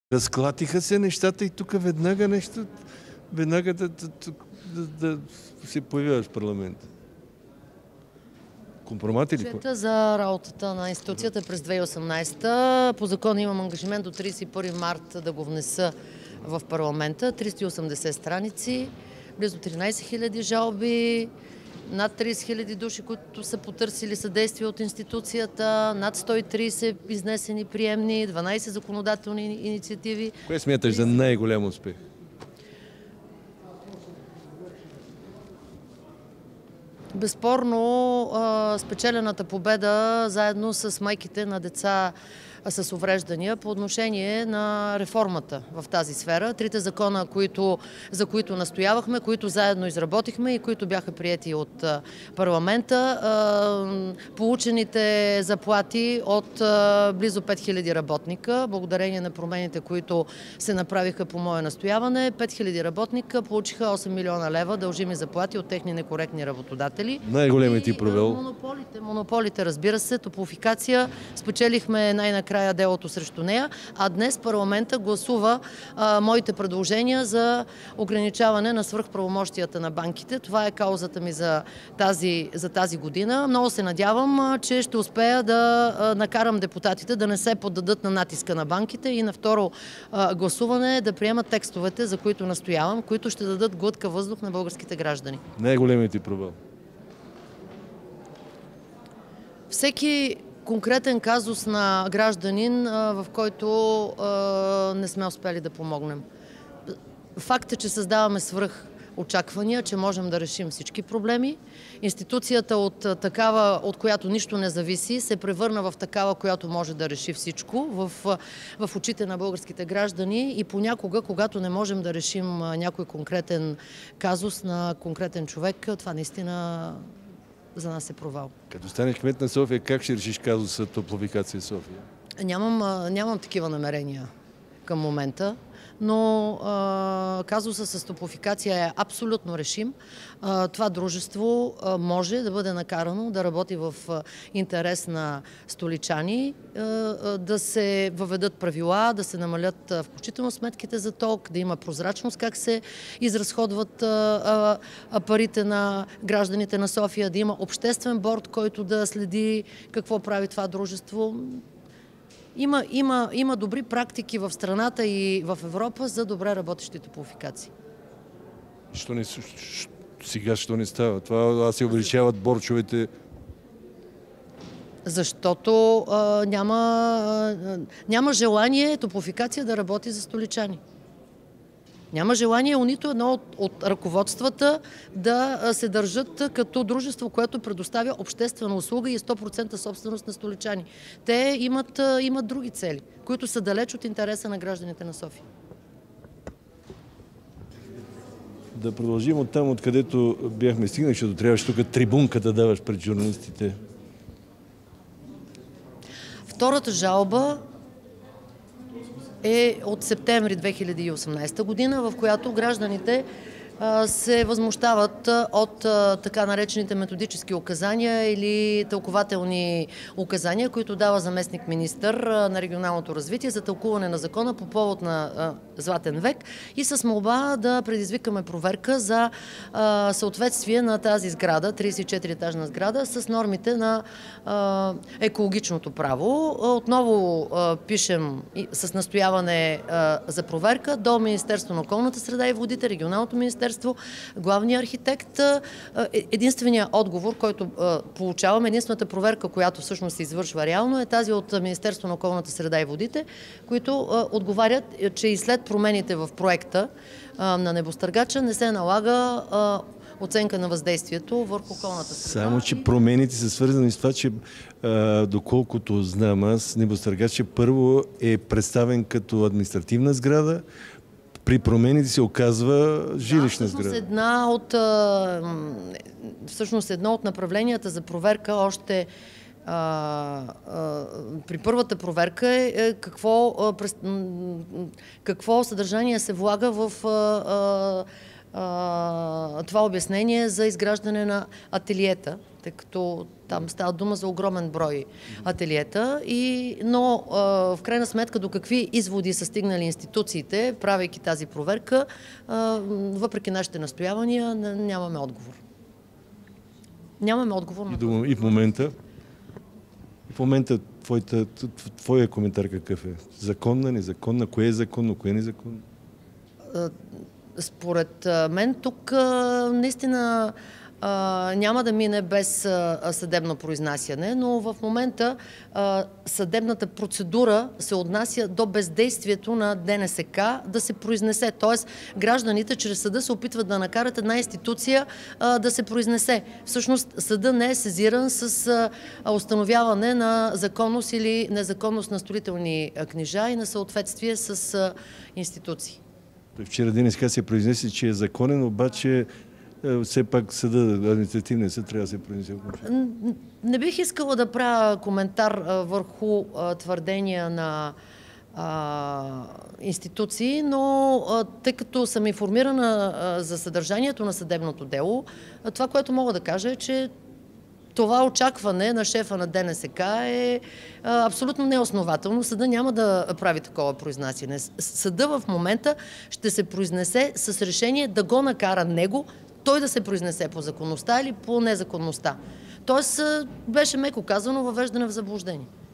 Разклатиха се нещата и тук веднага нещо, веднага да се появяваш в парламента. Компромат или какво? За работата на институцията през 2018 по закон имам ангажимент до 31 март да го внеса в парламента. 380 страници, близо 13 000 жалби, над 30 000 души, които са потърсили съдействие от институцията, над 130 изнесени приемни, 12 законодателни инициативи. Кое смяташ за най-голям успех? Безспорно спечелената победа заедно с майките на деца с увреждания по отношение на реформата в тази сфера. Трите закона, за които настоявахме, които заедно изработихме и които бяха приети от парламента. Получените заплати от близо 5000 работника, благодарение на промените, които се направиха по мое настояване. 5000 работника получиха 8 милиона лева дължими заплати от техни некоректни работодатели. Най-големият ти провел? Монополите, разбира се. Топлофикация. Спечелихме най-накрая делото срещу нея, а днес парламента гласува моите предложения за ограничаване на свръхправомощията на банките. Това е каузата ми за тази година. Много се надявам, че ще успея да накарам депутатите да не се поддадат на натиска на банките и на второ гласуване да приемат текстовете, за които настоявам, които ще дадат глътка въздух на българските граждани. Най-големият ти провал? Всеки конкретен казус на гражданин, в който не сме успели да помогнем. Факт е, че създаваме очаквания, че можем да решим всички проблеми. Институцията от такава, от която нищо не зависи, се превърна в такава, която може да реши всичко в очите на българските граждани и понякога, когато не можем да решим някой конкретен казус на конкретен човек, това наистина за нас е провал. Като станеш кмет на София, как ще решиш казуса Топлофикация София? Нямам такива намерения към момента, но казуса с Топлофикация е абсолютно решим. Това дружество може да бъде накарано да работи в интерес на столичани, да се въведат правила, да се намалят включително сметките за ток, да има прозрачност как се изразходват парите на гражданите на София, да има обществен борд, който да следи какво прави това дружество. Има добри практики в страната и в Европа за добре работещи топлофикации. Сега що не става? Това се увеличават борчовете. Защото няма желание топлофикация да работи за столичани. Няма желание нито едно от ръководствата да се държат като дружество, което предоставя обществена услуга и е 100% собственост на столичани. Те имат други цели, които са далеч от интереса на гражданите на София. Да продължим от там, откъдето бяхме стигнали, защото трябваше тук трибунка да даваш пред журналистите. Втората жалба е от септември 2018 година, в която гражданите се възмущават от така наречените методически указания или тълкователни указания, които дава заместник-министър на регионалното развитие за тълкуване на закона по повод на Златен век и с молба да предизвикаме проверка за съответствие на тази сграда, 34-етажна сграда, с нормите на екологичното право. Отново пишем с настояване за проверка до Министерството на околната среда и водите, регионалното министерство, главния архитект. Единственият отговор, който получаваме, единствената проверка, която всъщност се извършва реално, е тази от Министерството на околната среда и водите, които отговарят, че и след промените в проекта на небостъргача не се налага оценка на въздействието върху околната среда. Само, че промените са свързани с това, че доколкото знам аз, небостъргача първо е представен като административна сграда, при промените се оказва жилищна сграда. Всъщност едно от направленията за проверка още при първата проверка е какво съдържание се влага в това обяснение за изграждане на ателиета, тъй като там става дума за огромен брой ателиета, но в крайна сметка до какви изводи са стигнали институциите, правейки тази проверка, въпреки нашите настоявания, нямаме отговор. Нямаме отговор на това. И в момента твоя коментар какъв е? Законна, незаконна? Кое е законно, кое е незаконно? Според мен тук наистина няма да мине без съдебно произнасяне, но в момента съдебната процедура се отнася до бездействието на ДНСК да се произнесе. Тоест гражданите чрез съда се опитват да накарат една институция да се произнесе. Всъщност съда не е сезиран с установяване на законност или незаконност на строителни книжа и на съответствие с институции. Вчера ДНСК се произнесе, че е законен, обаче все пак съда, административният съд трябва да се произнесе. Не бих искала да правя коментар върху твърдения на институции, но тъй като съм информирана за съдържанието на съдебното дело, това, което мога да кажа е, че това очакване на шефа на ДНСК е абсолютно неоснователно. Съда няма да прави такова произнасяне. Съда в момента ще се произнесе с решение да го накара него, той да се произнесе по законността или по незаконността. Тоест беше, меко казано, въвеждане в заблуждение.